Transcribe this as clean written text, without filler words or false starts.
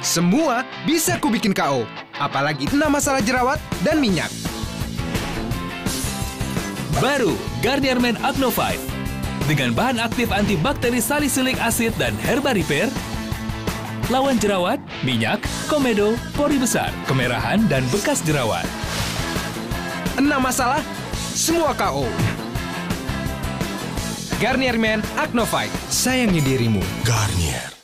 Semua bisa kubikin KO, apalagi 6 masalah jerawat dan minyak. Baru Garnier Men Acno 5 dengan bahan aktif antibakteri salisilik asid dan herba repair, lawan jerawat, minyak, komedo, pori besar, kemerahan, dan bekas jerawat. 6 masalah, semua KO. Garnier Men Acno 5, sayangi dirimu. Garnier.